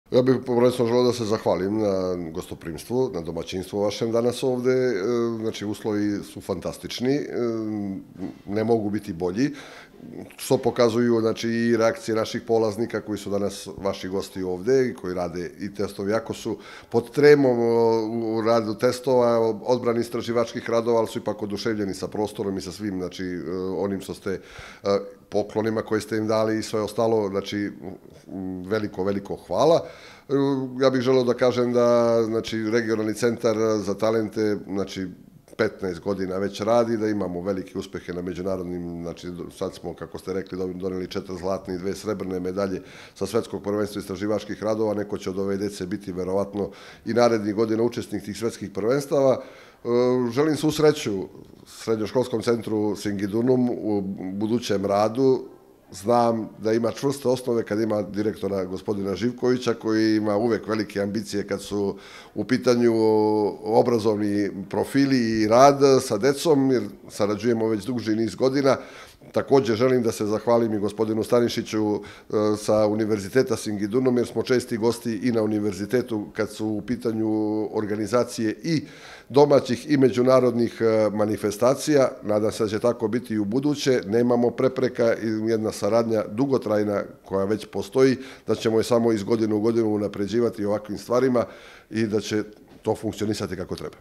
Ja bih prvenstveno želeo da se zahvalim na gostoprimstvu, na domaćinstvu vašem danas ovde. Znači, uslovi su fantastični, ne mogu biti bolji, što pokazuju znači, i reakcije naših polaznika koji su danas vaši gosti ovde i koji rade i testovi. Ako su pod tremom u radu testova, odbrani istraživačkih radova, ali su ipak oduševljeni sa prostorom i sa svim, znači, onim što ste poklonima koje ste im dali i sve ostalo, znači, veliko hvala. Ja bih želeo da kažem da, znači, regionalni centar za talente, znači, 15 godina već radi, da imamo velike uspehe na međunarodnim, znači sad smo, kako ste rekli, doneli 4 zlatne i 2 srebrne medalje sa svetskog prvenstva istraživačkih radova, neko će od ove dece biti verovatno i narednih godina učesnik tih svetskih prvenstava. Želim svu sreću srednjoškolskom centru Singidunum u budućem radu. Znam da ima čvrste osnove kad ima direktora gospodina Živkovića, koji ima uvek velike ambicije kad su u pitanju obrazovni profili i rad sa decom, jer sarađujemo već duži niz godina. Takođe želim da se zahvalim i gospodinu Stanišiću sa Univerziteta Singidunum, jer smo česti gosti i na univerzitetu kad su u pitanju organizacije i domaćih i međunarodnih manifestacija. Nadam se da će tako biti i u buduće. Nemamo prepreka i jedna saradnja dugotrajna koja već postoji, da ćemo je samo iz godine u godinu unapređivati ovakvim stvarima i da će to funkcionisati kako treba.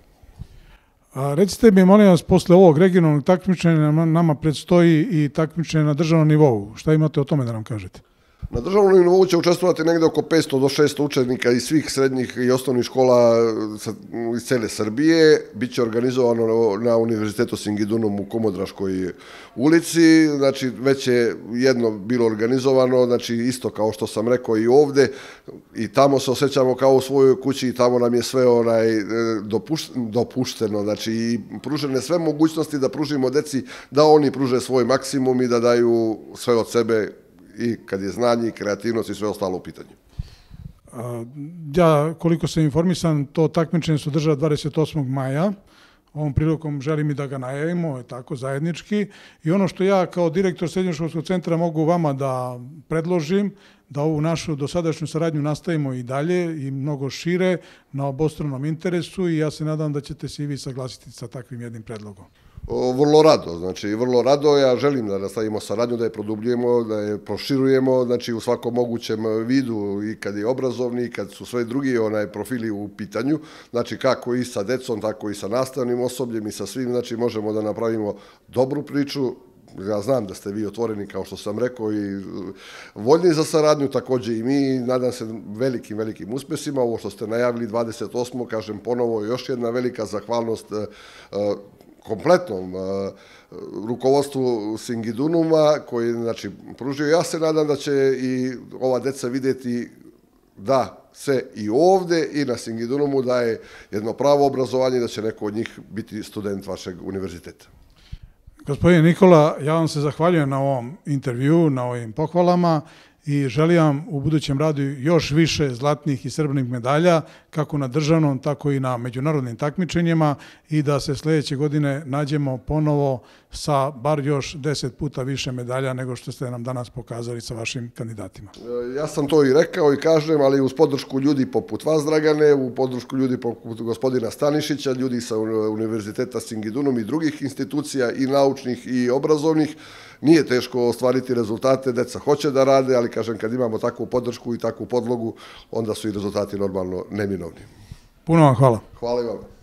Recite mi, molim vas, posle ovog regionalnog takmičenja nama predstoji i takmičenje na državnom nivou. Šta imate o tome da nam kažete? Na državnom nivou će učestvovati negde oko 500 do 600 učenika iz svih srednjih i osnovnih škola iz cele Srbije. Biće organizovano na Univerzitetu Singidunum u Komodraškoj ulici. Znači, već je jedno bilo organizovano, znači isto kao što sam rekao i ovde. I tamo se osjećamo kao u svojoj kući i tamo nam je sve dopušteno. Znači, i pružene sve mogućnosti da pružimo deci, da oni pruže svoj maksimum i da daju sve od sebe i kad je znanje i kreativnost i sve ostalo u pitanju. Ja, koliko sam informisan, to takmičenje se održava 28. maja. Ovom prilikom želim i da ga najavimo, tako, zajednički. I ono što ja kao direktor srednjoškolskog centra mogu vama da predložim, da ovu našu dosadašnju saradnju nastavimo i dalje i mnogo šire na obostranom interesu i ja se nadam da ćete se i vi saglasiti sa takvim jednim predlogom. Vrlo rado, znači vrlo rado. Ja želim da nastavimo saradnju, da je produbljujemo, da je proširujemo, znači u svakom mogućem vidu i kad je obrazovni i kad su sve drugi profili u pitanju, znači kako i sa decom, tako i sa nastavnim osobljem i sa svim, znači možemo da napravimo dobru priču. Ja znam da ste vi otvoreni, kao što sam rekao, i voljni za saradnju, takođe i mi, nadam se velikim uspesima. Ovo što ste najavili 28. kažem ponovo, još jedna velika zahvalnost kompletnom rukovodstvu Singidunuma koji, znači, pružio. Ja se nadam da će i ova deca videti da se i ovde i na Singidunumu daje jedno pravo obrazovanje, da će neko od njih biti student vašeg univerziteta. Gospodine Nikola, ja vam se zahvaljujem na ovom intervju, na ovim pohvalama i želim vam u budućem radu još više zlatnih i srebrnih medalja, kako na državnom, tako i na međunarodnim takmičenjima i da se sledeće godine nađemo ponovo sa bar još 10 puta više medalja nego što ste nam danas pokazali sa vašim kandidatima. Ja sam to i rekao i kažem, ali uz podršku ljudi poput vas, Dragane, u podršku ljudi poput gospodina Stanišića, ljudi sa Univerziteta Singidunum i drugih institucija i naučnih i obrazovnih, nije teško ostvariti rezultate, deca hoće da rade, ali kažem, kad imamo takvu podršku i takvu podlogu, onda su i rezultati normalno neminovni. Puno vam hvala. Hvala i vam.